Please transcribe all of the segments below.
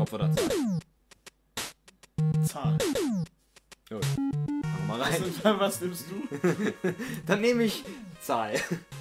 Kopf oder Zahl? Zahl. Gut. Mach mal rein. Was nimmst du? Dann nehme ich Zahl.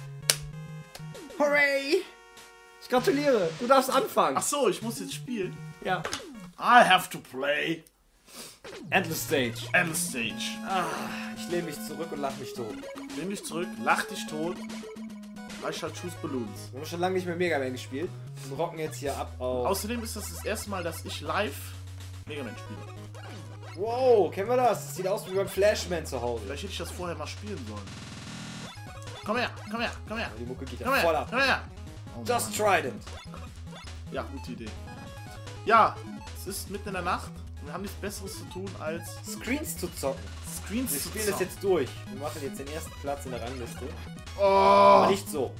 Hooray! Ich gratuliere. Du darfst anfangen. Ach so, ich muss jetzt spielen. Ja. I have to play. Endless Stage. Endless Stage. Ich lehne mich zurück und lach mich tot. Lehn dich zurück, lach dich tot. I shall choose balloons. Wir haben schon lange nicht mehr Mega Man gespielt. Wir rocken jetzt hier ab auf... Außerdem ist das erste Mal, dass ich live Mega Man spiele. Wow, kennen wir das? Das sieht aus wie beim Flashman zu Hause. Vielleicht hätte ich das vorher mal spielen sollen. Komm her, komm her, komm her. Die Mucke geht Komm ja voll her, ab. komm her. Oh Just Mann. Trident. Ja, gute Idee. Ja, es ist mitten in der Nacht. Und wir haben nichts Besseres zu tun, als Screens zu zocken. Screens Wir zu spielen das zocken. jetzt durch. Wir machen jetzt den ersten Platz in der Rangliste. Oh, Aber nicht so.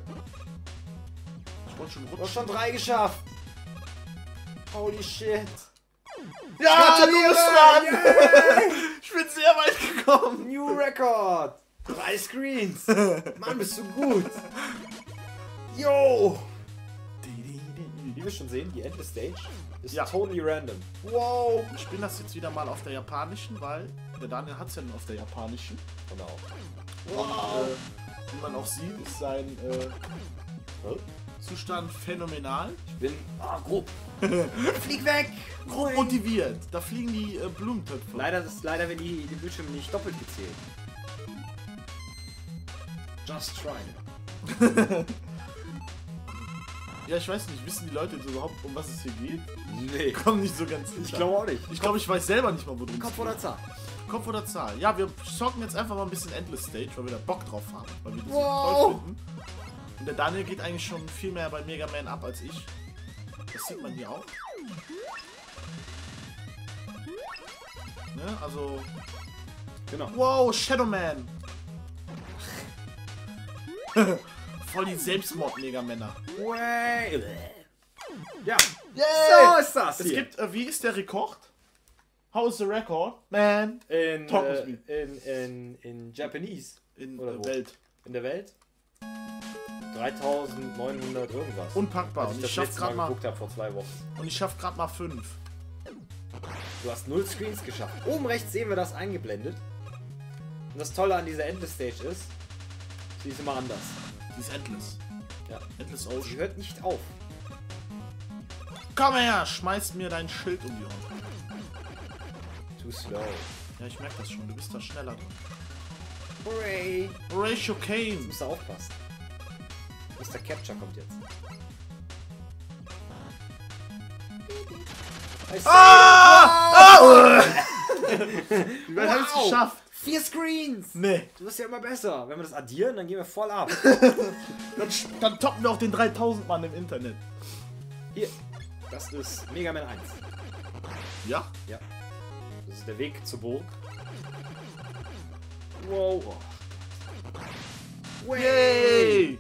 ich wollte schon Du hast rutschen. schon 3 geschafft. Holy shit. Ja, du Gratuliere! bist dran. Yay! Ich bin sehr weit gekommen. New Record. 3 Screens. Mann, bist du gut. Yo. Wie wir schon sehen, die Endless Stage ist Ja. totally random. Wow. Ich bin das jetzt wieder mal auf der japanischen, weil der Daniel hat es ja nur auf der japanischen. Genau. Und wie man auch sieht, ist sein Zustand phänomenal. Ich bin grob. Flieg weg. Grob motiviert. Da fliegen die Blumentöpfe. Leider werden die Bildschirme nicht doppelt gezählt. Just try it. Ja, ich weiß nicht, wissen die Leute jetzt überhaupt, um was es hier geht? Nee. Komm nicht so ganz Ich sicher. glaube auch nicht. Ich glaube, ich weiß selber nicht mal, worum es Kopf geht. oder Zahl? Kopf oder Zahl? Ja, wir zocken jetzt einfach mal ein bisschen Endless Stage, weil wir da Bock drauf haben. Weil wir das Wow. toll finden. Und der Daniel geht eigentlich schon viel mehr bei Mega Man ab als ich. Das sieht man hier auch. Ne, also... Genau. Wow, Shadow Man! Voll die Selbstmord-Mega-Männer. Way. Ja. Yay. So ist das Es hier. gibt, wie ist der Rekord? How is the record? Man. in, Talk with me. in Japanese. In Oder der wo? Welt. In der Welt? 3900 irgendwas. Unpackbar. Als Und ich ich das schaff letzte grad Mal mal. geguckt habe vor 2 Wochen. Und ich schaff grad mal 5. Du hast 0 Screens geschafft. Oben rechts sehen wir das eingeblendet. Und das Tolle an dieser Endless Stage ist, sie ist immer anders. Die ist endless. Ja. Endless Sie Ocean. hört nicht auf. Komm her, schmeiß mir dein Schild um die Ohren. Too slow. Ja, ich merk das schon. Du bist da schneller drin. Hooray! Horatio Du Kane. musst da aufpassen. Mr. Capture kommt jetzt. Wie weit hab ich's Wow. geschafft? 4 Screens! Nee. Du wirst ja immer besser. Wenn wir das addieren, dann gehen wir voll ab. Dann toppen wir auch den 3000 Mann im Internet. Hier, das ist Mega Man 1. Ja? Ja. Das ist der Weg zur Burg. Wow. Yay!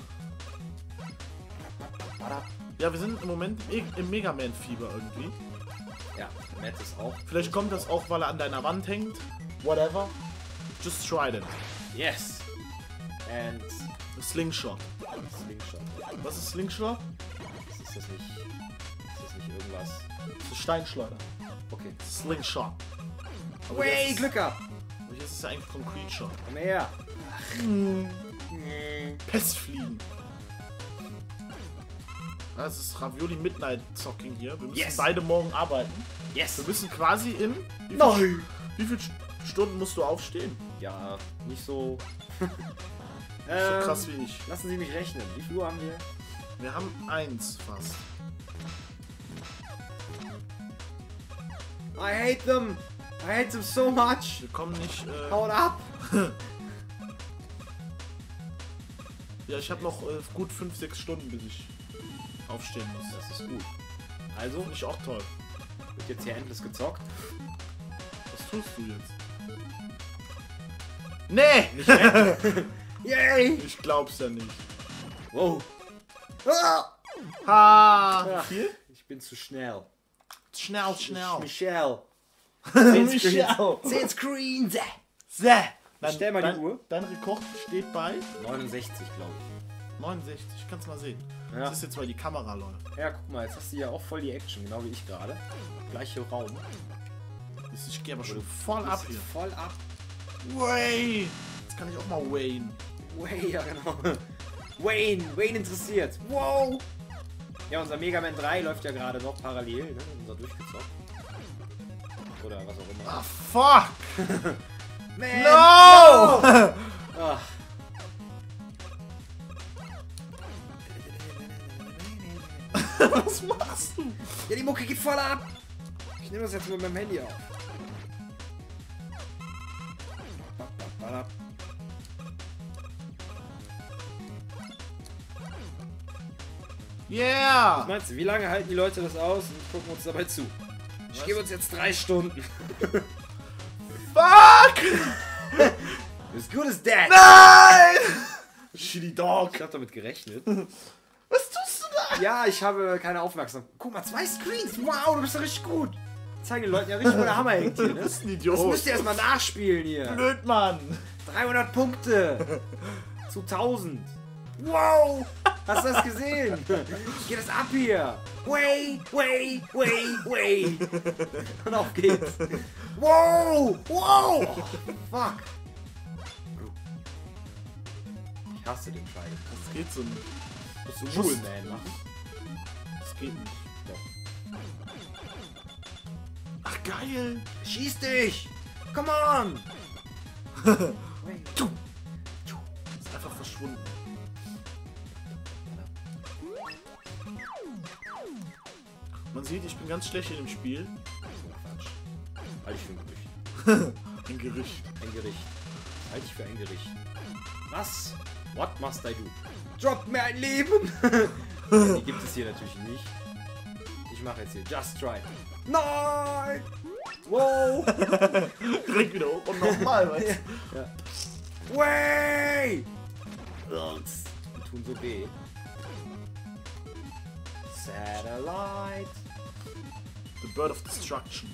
Ja, wir sind im Moment im Mega Man Fieber irgendwie. Ja, Matt ist auch. Vielleicht kommt das auch, weil er an deiner Wand hängt. Whatever. Just try it. Yes. And Slingshot. Slingshot. Was ist Slingshot? Ist das nicht irgendwas? Das ist Steinschleuder. Okay. Slingshot. Aber Way, jetzt- Glück gehabt. aber jetzt ist es ja eigentlich Concrete Shot. Komm her. Pestfliegen. Das ist Ravioli Midnight Zocking hier. Wir müssen Yes. beide morgen arbeiten. Yes. Wir müssen quasi in... Wie viele Stunden musst du aufstehen? Ja, nicht so. So krass wie ich. Lassen Sie mich rechnen. Wie viel Uhr haben wir? Wir haben 1 fast. I hate them. I hate them so much. Wir kommen nicht... Haut ab. Ja, ich habe noch gut 5-6 Stunden, bis ich aufstehen muss. Das ist gut. Also, Finde ich auch toll. wird jetzt hier endlich gezockt. Was tust du jetzt? Nee! Yay! Ich glaub's ja nicht. Wow. Ah! Ha! Ja. Viel? Ich bin zu schnell. Schnell, schnell. Michelle. 10 Screens. Michelle. 10 Screens. Sehr. Stell mal die Uhr. Dein Rekord steht bei 69, glaube 69, kannst mal sehen. Ja. Das ist jetzt, weil die Kamera läuft. Ja, guck mal, jetzt hast du ja auch voll die Action, genau wie ich gerade. Gleiche Raum. Ich gehe aber schon voll ab hier. Voll ab. Way! Jetzt kann ich auch mal Wayne. Way, ja genau. Wayne interessiert. Wow! Ja, unser Mega Man 3 läuft ja gerade noch parallel, ne? Unser durchgezockt. Oder was auch immer. Ah, fuck! Man, No! Ach. Was machst du? Ja, die Mucke geht voll ab. Ich nehme das jetzt mit meinem Handy auf. Yeah! Was meinst du, wie lange halten die Leute das aus und gucken uns dabei zu? Ich gebe uns jetzt 3 Stunden. Fuck! As good as that. Nein! Shitty Dog. Ich habe damit gerechnet. Was tust du da? Ja, ich habe keine Aufmerksamkeit. Guck mal, 2 Screens. Wow, du bist ja richtig gut. Ich zeige den Leuten ja richtig, wo der Hammer hängt hier. Ne? Das ist ein Das Idiot. müsst ihr erstmal nachspielen hier. Blöd, Mann. 300 Punkte. Zu 1000. Wow. Hast du das gesehen? Geht das ab hier. Way. Und auf geht's. Wow. Oh, fuck. Ich hasse den Scheiß. Das geht so nicht. Musst du musst- Woolman machen? Das geht nicht. Doch. Ach, geil. Schieß dich! Come on! Ist einfach verschwunden. Man sieht, ich bin ganz schlecht in dem Spiel. So Quatsch. Halte ich für ein Gerücht. Ein Gerücht. Ein Gericht. Halte ich für ein Gericht. Was? What must I do? Drop mir ein Leben! Die gibt es hier natürlich nicht. Ich mache jetzt hier Just Try. Nein! Wow! Direkt wieder hoch und nochmal, weißt du? Ja. Way! Die tun so weh. Satellite. The Bird of Destruction.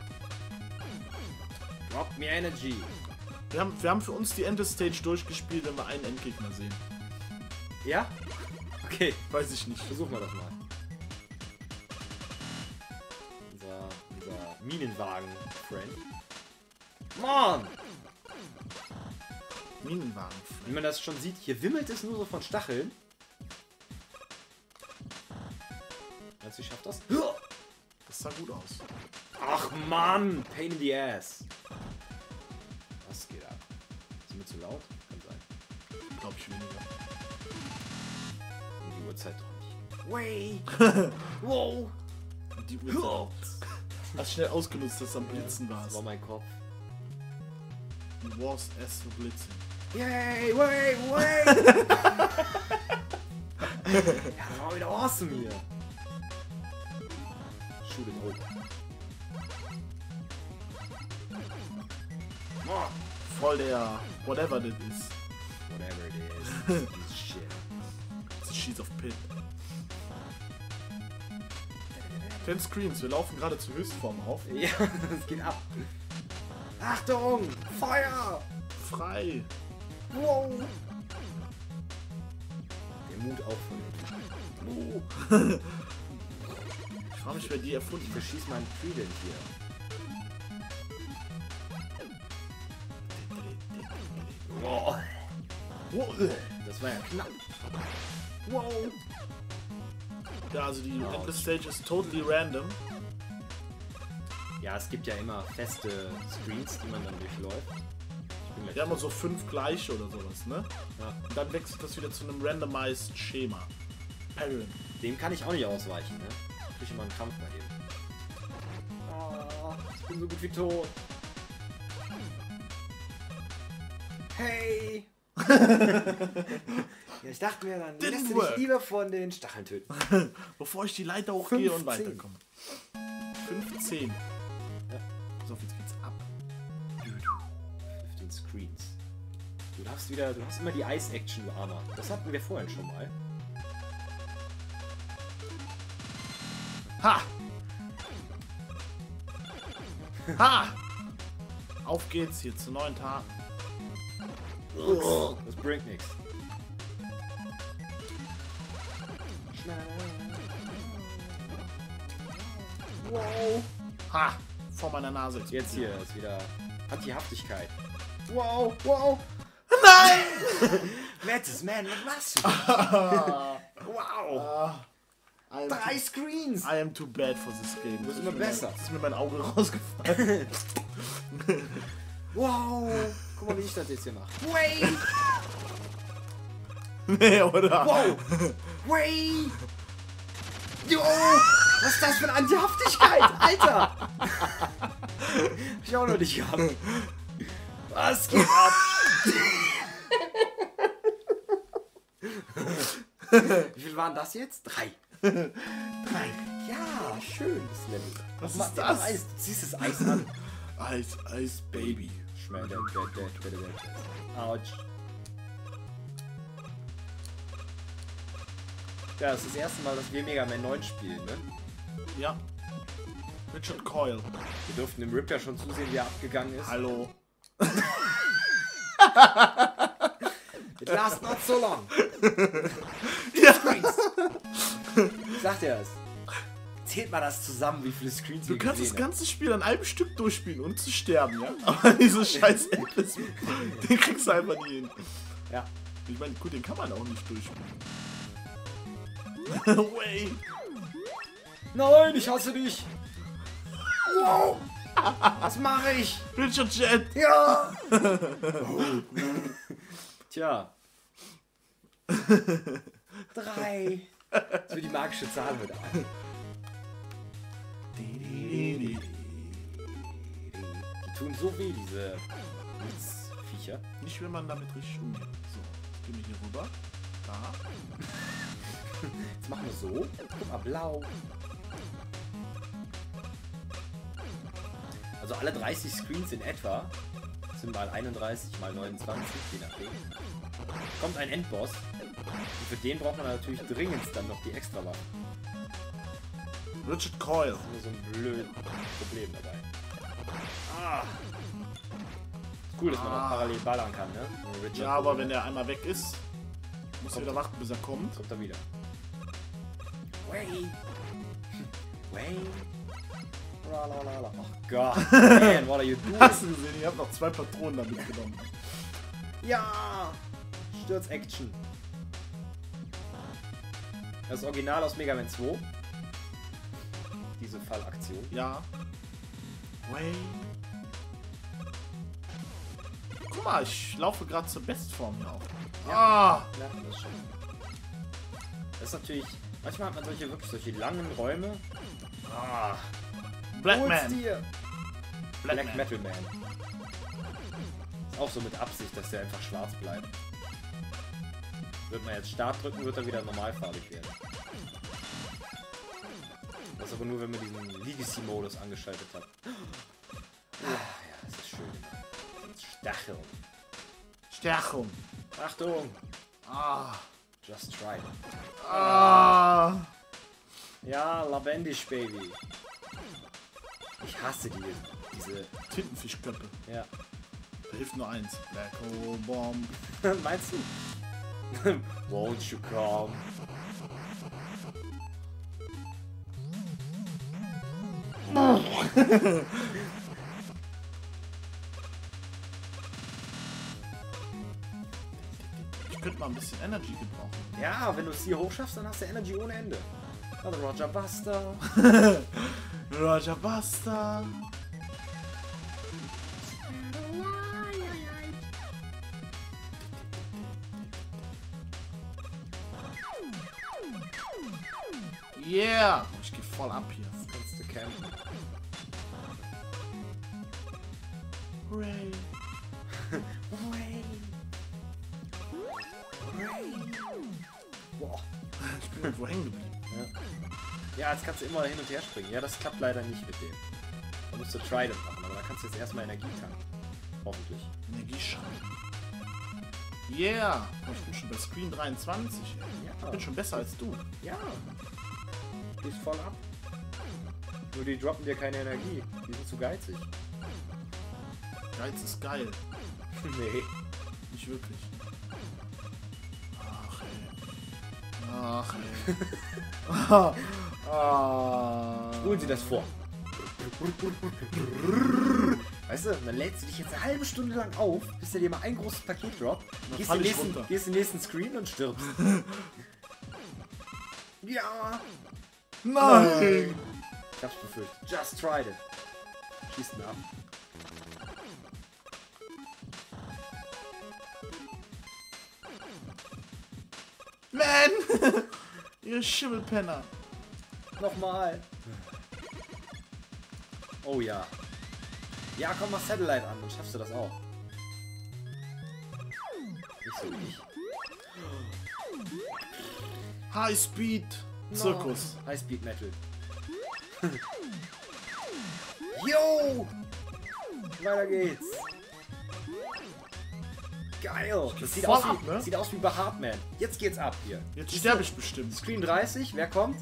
Drop me energy. Wir haben für uns die Endestage durchgespielt, wenn wir einen Endgegner sehen. Ja? Okay, Weiß ich nicht. versuchen wir das mal. Unser Minenwagen-Friend. Mann! Minenwagen. Wie man das schon sieht, hier wimmelt es nur so von Stacheln. Meinst du, ich schaff das? Das sah gut aus. Ach Mann! Pain in the ass. Was geht ab? Ist mir zu laut? Kann sein. Glaube ich weniger. Um die Uhrzeit doch nicht. Way! Wow! Die Uhr. Hast schnell ausgenutzt, dass du am Blitzen Das warst. war mein Kopf. Du warst erst für Blitzen. Yay! Way! Way! Ja, das war wieder awesome hier. Shoot it over. Oh, Voll der whatever das ist. whatever it is. This shit. The Sheets of Pit. 10 Screens, wir laufen gerade zur Höchstform auf. Ja, es geht ab. Achtung! Feuer! Frei. Wow! Der Mut auch von den. Ich frage mich, wer die erfunden Ich hat. verschieß meinen Trident hier. Wow. Das war ja knapp. Wow! Ja, also die Endless Stage ist totally random. Ja, es gibt ja immer feste Screens, die man dann durchläuft. Ich bin gleich Wir haben so 5 gleiche oder sowas, ne? ja. Und dann wechselt das wieder zu einem randomized Schema. Parent. Dem kann ich auch nicht ausweichen, ne? Ich krieg immer einen Kampf bei ihm. Oh, ich bin so gut wie tot. Hey! Ja, ich dachte mir, dann lässt du dich lieber von den Stacheln töten. Bevor ich die Leiter hochgehe und 15. weiterkomme. 15. Ja. Pass auf, jetzt geht's ab. 15 Screens. Du hast immer die Ice-Action, du Armer. Das hatten wir vorhin schon mal. Ha! Ha! Auf geht's hier zu neuen Tagen. Das bringt nichts. Wow. Ha! Vor meiner Nase. Jetzt hier ist wieder. Hat die Haftigkeit. Wow, wow. Nein! Mattes, man, was machst du? Wow. 3 Screens. I am too bad for this game. Das ist immer besser. Das ist mir mein Auge rausgefallen. Wow. Guck mal, wie ich das jetzt hier mache. Wait. Nee, oder? Wow. Wait. Jo. Was ist das für eine Antihaftigkeit? Alter. Hab ich auch noch nicht gehabt. Was geht ab? Wie viel waren das jetzt? 3. 3. Ja, schön, das Level. Was Mach ist mal das? Eis. Du ziehst das Eis an. Eis, Eis, Baby. Autsch. Ja, das ist das erste Mal, dass wir Mega Man 9 spielen, ne? Ja. Richard Coyle. Wir durften dem Rip ja schon zusehen, wie er abgegangen ist. Hallo. It lasts not so long. Ja. Sagt er es. Zählt mal das zusammen, wie viele Screens Du wir kannst das gesehen haben. ganze Spiel an einem Stück durchspielen und zu sterben, ja? Aber diese scheiß Endless, den kriegst du einfach nie hin. Ja. Ich meine, gut, den kann man auch nicht durchspielen. Wait. Nein, ich hasse dich. Wow. Was mache ich? Richard Jet. Ja. Tja. 3. Das wird die magische Zahl wieder ein. Die tun so weh, diese Viecher. Nicht, wenn man damit richtig umgeht. So, gehen wir hier rüber. Da. Jetzt machen wir so. Guck mal, blau. Also alle 30 Screens in etwa sind mal 31, mal 29, je nachdem. Kommt ein Endboss. Und für den braucht man natürlich dringend dann noch die extra Waffe. Richard Coyle. Das ist nur so ein blödes Problem dabei. Ah. Ist cool, dass man auch parallel ballern kann, ne? Richard Ja, aber wenn der einmal weg ist, muss Kommt wieder warten, bis er kommt. kommt er wieder. Way. Way. Oh Gott. Man, what are you doing? Hast du gesehen? Ich habe noch 2 Patronen da mitgenommen. Ja! Stürz-Action. Das Original aus Mega Man 2. Diese Fallaktion. Ja. Wait. Guck mal, ich laufe gerade zur Bestform hier auf. Ah! Ja, das ist schön. Das ist natürlich... Manchmal hat man solche langen Räume. Ah. Black Hol's Man. dir. Black Black Man. Metal Man. Ist auch so mit Absicht, dass der einfach schwarz bleibt. Wird man jetzt Start drücken, wird er wieder normalfarbig werden. Das aber nur, wenn man diesen Legacy-Modus angeschaltet hat. Ja, das ist schön. Stacheln. Stärkung. Achtung! Ah. Just try. Ah. Ja, Lavendisch, Baby. Ich hasse diese... Tintenfischköppe. Ja. Da hilft nur eins. Black Hole Bomb. Meinst du? Won't you come? Ich könnte mal ein bisschen Energy gebrauchen. Ja, wenn du es hier hochschaffst, dann hast du Energy ohne Ende. Also Roger Buster. Roger Buster. Yeah! Ich geh voll ab hier. Kannst du campen. Hooray! Boah. Ich bin irgendwo hängen geblieben. Ja, jetzt kannst du immer hin und her springen. Ja, das klappt leider nicht mit dem. Da musst du Trident machen, aber da kannst du jetzt erstmal Energie tanken. Hoffentlich. Energieschrank. Yeah! Ich bin schon bei Screen 23. Ja. Ich bin schon besser als du. Ja. Gehst voll ab. Nur die droppen dir keine Energie. Die sind zu geizig. Geiz ist geil. Nee. Nicht wirklich. Ach ey. Ach ey. Holen Sie das vor. Weißt du, dann lädst du dich jetzt eine halbe Stunde lang auf, bis er dir mal ein großes Paket droppt, gehst in den nächsten Screen und stirbst. Ja! Nein! Ich hab's befürchtet. Just tried it. Schießt ihn ab. Man! Ihr Schimmelpenner. Nochmal. Oh ja. Ja, komm, mach Satellite an, dann schaffst du das auch. Nicht so wie ich. High Speed Zirkus. No. High Speed Metal. Yo! Weiter geht's. Geil. Das sieht aus, ab, ne? sieht aus wie bei Heartman. Jetzt geht's ab hier. Jetzt sterbe ich bestimmt. Screen 30, wer kommt?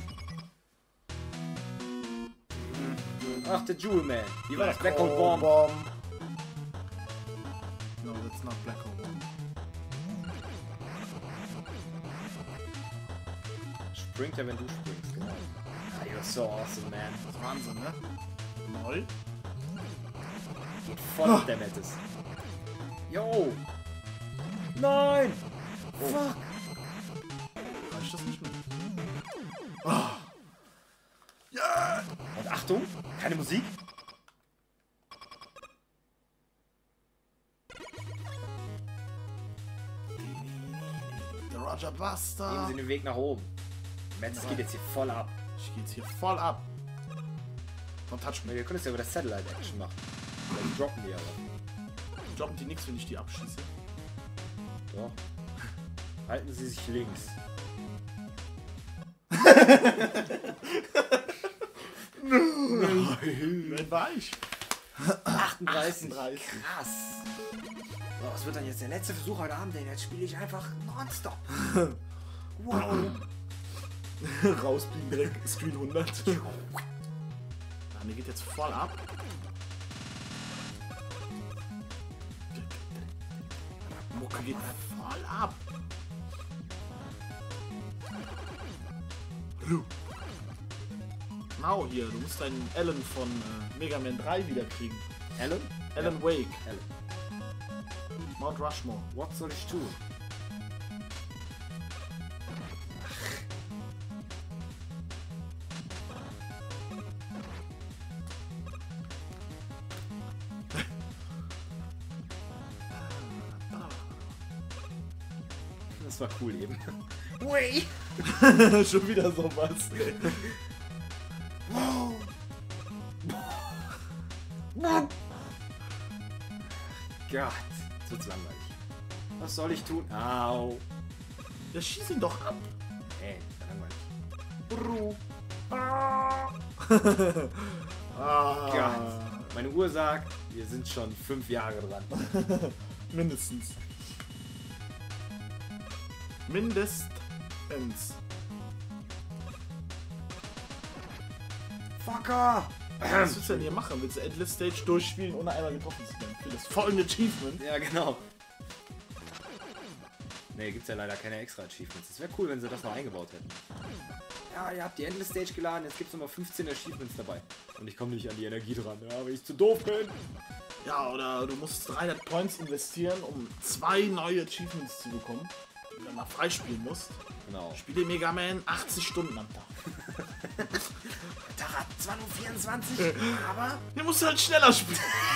Ach, der Jewel Man. Wie war das? Black Hole Bomb. No, that's not Black Hole Bomb. Springt er, wenn du springst, genau. Ah, you're so awesome, man. Das ist Wahnsinn, ne? Neu. Geht voll auf der Mettes. Yo! Nein! Oh. Fuck! Reicht das nicht mehr? Oh. Ja! Und Achtung, keine Musik. Der Roger Buster. Nehmen Sie den Weg nach oben. Mettes geht jetzt hier voll ab. Ich geh jetzt hier voll ab. Don't touch me. Wir können es ja über das Satellite-Action machen. Vielleicht droppen die aber. Droppen die nichts, wenn ich die abschieße? Doch. Halten Sie sich links. Wer war ich? 38. Krass. So, was wird dann jetzt der letzte Versuch heute Abend, denn jetzt spiele ich einfach nonstop. Wow. Rausbiegen direkt, Screen 100. Na, mir geht jetzt voll ab. Mucke geht voll ab. Genau hier, du musst deinen Alan von Mega Man 3 wiederkriegen. Alan? Alan Ja. Wake. Alan. Mount Rushmore. Was soll ich tun? Das war cool eben. Way! Schon wieder sowas. Wow! Gott, jetzt wird's langweilig. Was soll ich tun? Au! Ja, schieß ihn doch ab. Ey, das war langweilig. Gott. Meine Uhr sagt, wir sind schon 5 Jahre dran. Mindestens. Mindestens. Fucker! Was willst du denn hier machen? Willst du Endless Stage durchspielen, ohne einmal getroffen zu werden? Für das folgende Achievement? Ja, genau. Ne, gibt's ja leider keine extra Achievements. Es wäre cool, wenn sie das noch eingebaut hätten. Ja, ihr habt die Endless Stage geladen, jetzt gibt's nochmal 15 Achievements dabei. Und ich komme nicht an die Energie dran, ja, weil ich zu doof bin. Ja, oder du musst 300 Points investieren, um 2 neue Achievements zu bekommen, die du dann mal freispielen musst. Genau. Spiele Mega Man 80 Stunden am Tag. Der Tag hat zwar nur 24, aber Du musst halt schneller spielen.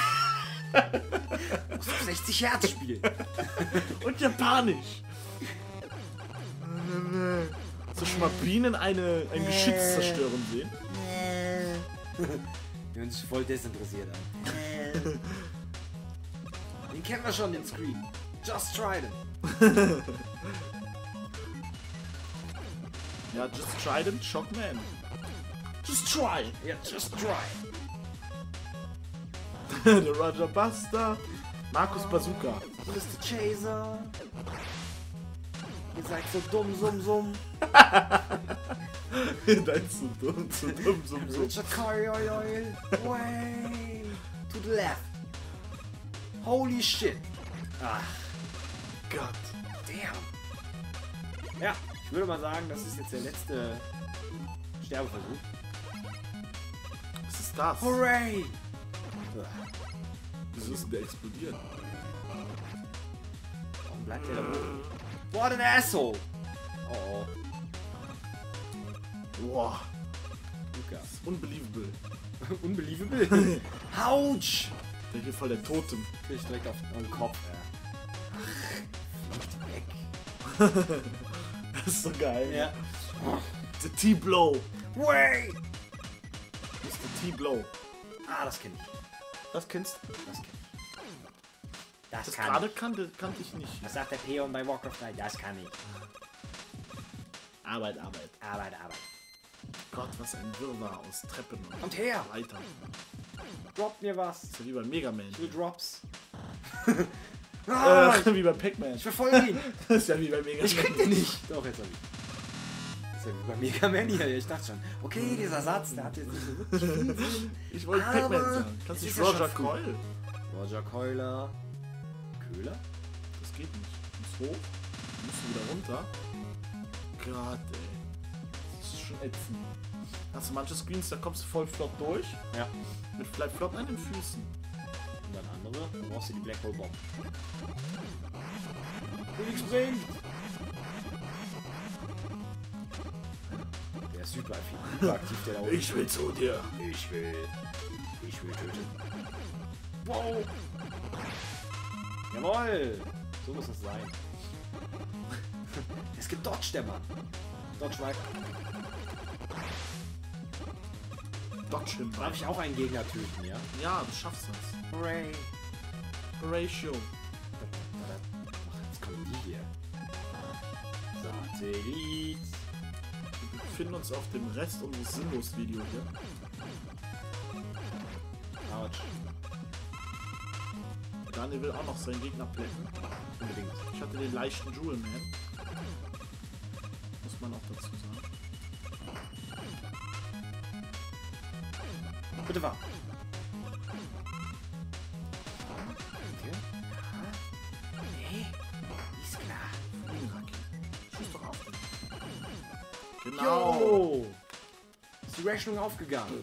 du musst auf 60 Hertz spielen. Und japanisch. Hast du schon mal Bienen ein Geschütz zerstören sehen? Die hören sich voll desinteressiert an. Den kennen wir schon, den Screen. Just try it. Ja, just try them, shock man. Just try. Ja, just try. Der Roger Buster. Markus Bazooka. Mr. Chaser. Ihr seid so dumm, summ. Dein zu dumm, summ. Richard Coyle. Way to the left. Holy shit. Ach, Gott. damn. Ja, ich würde mal sagen, das ist jetzt der letzte Sterbeversuch. Was ist das? Hooray! Wieso ist denn der explodiert? Warum bleibt der da oben? What an asshole! Oh, Boah, Lukas. unbelievable. Unbelievable. Autsch! Der hier voll der Totem. Krieg ich direkt auf den Kopf, Ach, fliegt weg. Das ist so geil. Ja. The T-Blow. Way! Mr. T-Blow. Ah, das kenn ich. Das kennst du? Das kenn ich. Das Das kann gerade ich. kannte ich nicht. Was sagt der Peon bei Warcraft 3? Das kann ich. Arbeit. Arbeit. Gott, was ein Wirrwarr aus Treppen und Kommt her! Leitern. Droppt mir was. Das ist ja wie bei Mega Man. Ich will Drops. Ah, Wie bei Pac-Man. ich verfolge ihn. Das ist ja wie bei Mega Man. Ich krieg den nicht. Doch, jetzt hab ich. Das ist ja wie bei Mega Man hier. Ich dachte schon, okay, dieser Satz, der hat jetzt nicht so wirklich viel Sinn. Ich wollte Aber Pac-Man sagen. Kannst du es nicht ist ja Roger schon Coyle? Roger Keuler. Köhler? Das geht nicht. Du musst hoch, du musst wieder runter. Gott, ey. Das ist schon ätzend. Hast du manche Screens, da kommst du voll flott durch. Ja. Mit vielleicht flott an den Füßen. Und dann andere, dann brauchst du die Black Hole Bomb. Felix springt! Der ist hyperaktiv, der da oben. Ich will zu dir. Ich will töten. Wow! Jawoll! So muss das sein. Es gibt Dodge, der Mann. Dodge weiter. Dodge hin. Darf ich auch einen Gegner töten, ja? Ja, du schaffst das. Hooray! Horatio. Jetzt kommen die hier. Satellit. Wir befinden uns auf dem Rest unseres Sinnlos-Video hier. Autsch. Daniel will auch noch seinen Gegner plätten. Unbedingt. Ich hatte den leichten Jewel Man. Muss man auch dazu sagen. Bitte wahr. Okay. Nee. Ist klar. Fliegenrakete. Schieß doch auf. Genau. Jo! Ist die Rechnung aufgegangen?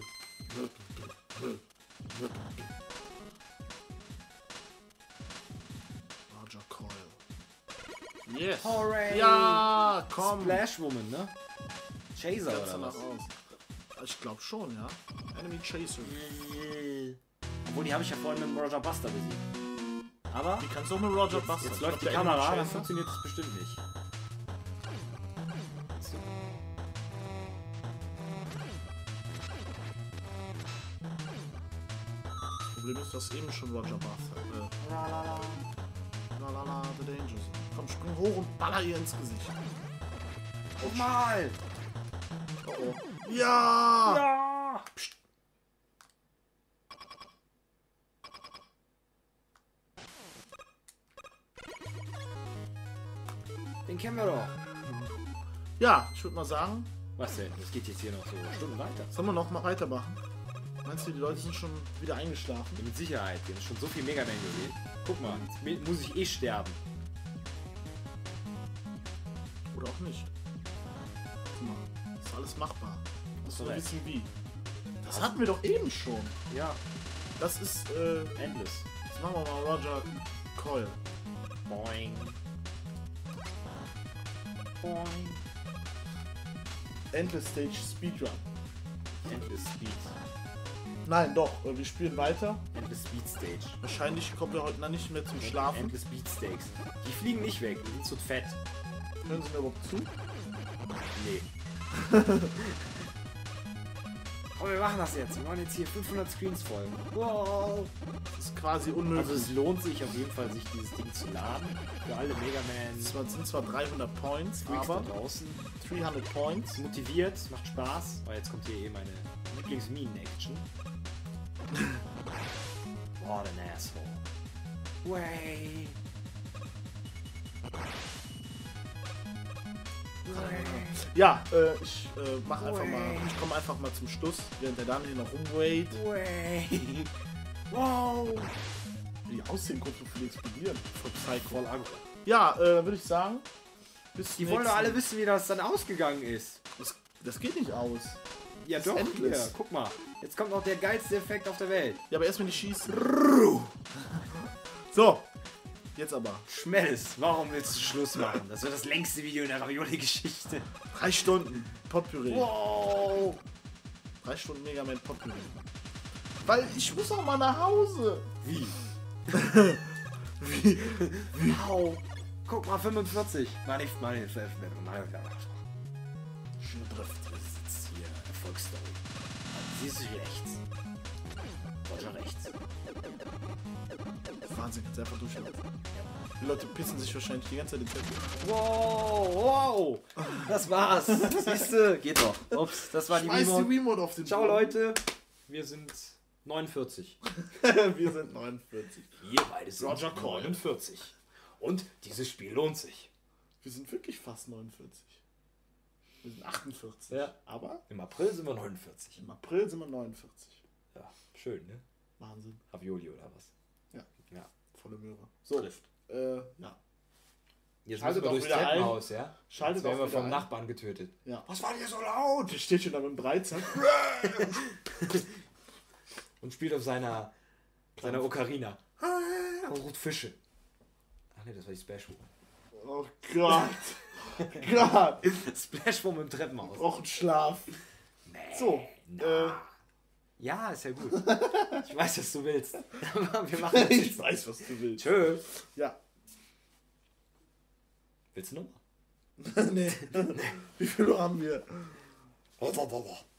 Roger Coyle. Yes. Hooray! Ja, komm. Splash Woman, ne? Chaser Ganz oder danach was? aus. Ich glaube schon, ja. Enemy Chaser. Obwohl, die habe ich ja vorhin mit dem Roger Buster besiegt. Aber Die kannst du auch mit Roger Buster. jetzt Ich läuft glaub, die der Kamera, Enemy dann Chaser- funktioniert das bestimmt nicht. So. Das Problem ist, dass eben schon Roger Buster. La, the danger zone. Komm, spring hoch und baller ihr ins Gesicht. Nochmal! Oh oh. Ja! Ja! Psst. Den kennen wir doch. Ja, ich würde mal sagen, Was denn? Das geht jetzt hier noch so Stunden weiter. sollen wir noch mal weitermachen? Meinst du, die Leute sind schon wieder eingeschlafen? Ja, mit Sicherheit. Wir haben schon so viel Mega Man gesehen. Guck mal, jetzt muss ich eh sterben. Oder auch nicht? Guck mal, ist alles machbar. Muss du nur recht. wissen wie. Das hatten wir doch eben schon. Ja, Das ist, endless. jetzt machen wir mal Roger Coyle. Boing. Boing. Endless Stage Speedrun. Endless Speed. Nein, doch, wir spielen weiter. Endless Speed Stage. Wahrscheinlich kommen wir heute noch nicht mehr zum Schlafen. Endless Speed Steaks. Die fliegen nicht weg, die sind zu fett. Hören Sie mir überhaupt zu? Nee. Aber wir machen das jetzt. Wir machen jetzt hier 500 Screens voll. Wow. Das ist quasi unmöglich. Also es lohnt sich auf jeden Fall, sich dieses Ding zu laden. Für alle Mega Es Man sind zwar 300 Points, Freaks da aber draußen. 300 Points. Es motiviert, es macht Spaß. Aber jetzt kommt hier meine Lieblingsminen-Action. What an asshole. Way. Ja, ich mach einfach mal. Ich komme einfach mal zum Schluss, während der dann hier noch rumwait. Way. Wow. Wie die aussehen, kurz bevor die explodieren. Voll Psycho. Voll Agro. Ja, würde ich sagen, Die wollen doch alle wissen, wie das dann ausgegangen ist. Das geht nicht aus. Ja Das ist doch, endless. hier, guck mal. Jetzt kommt noch der geilste Effekt auf der Welt. Ja, aber erstmal nicht schießen. So. Jetzt aber. Schmelz, warum willst du Schluss machen? Das wird das längste Video in der Ravioli-Geschichte. 3 Stunden Potpourri. Wow. 3 Stunden Mega Man Potpourri. Weil ich muss auch mal nach Hause. Wie? Wie? Wow. Guck mal, 45. Meine Drift. sitzt hier. Erfolgsstory. Siehst du hier rechts? Roger rechts. Wahnsinn, kannst du einfach durchlaufen. Die Leute pissen sich wahrscheinlich die ganze Zeit in den Teppich. Wow. Das war's. Siehst du? Geht doch. Ups, das war die Schmeiß Wiimote. die Wiimote auf den Ciao, Boden. Leute. Wir sind 49. Wir sind 49. Wir beide sind Roger Coyle. 49. Und dieses Spiel lohnt sich. Wir sind wirklich fast 49. Wir sind 48. Ja. Aber Im April sind wir 49. im April sind wir 49. Ja, schön, ne? Wahnsinn. Ravioli oder was? Ja. Ja. Volle Möhre. So. Trifft. Ja. Jetzt Schaltet müssen wir auch durchs wieder ein. Treppenhaus, ja? Schaltet Jetzt werden auch wir wieder vom ein. Nachbarn getötet. Ja. Was war denn so laut? Der steht schon da mit dem Dreizack. Und spielt auf seiner Ocarina. Und ruft Fische. Ach ne, das war die Splashwoman. Oh Gott. Gott. Splashwoman im Treppenhaus. Brauchen Schlaf. Nee, So. Ja, ist ja gut. Ich weiß, was du willst. Aber wir machen das Ich jetzt. weiß, was du willst. Tschö. Ja. Willst du noch? Nee. Wie viel Uhr haben wir? Mal?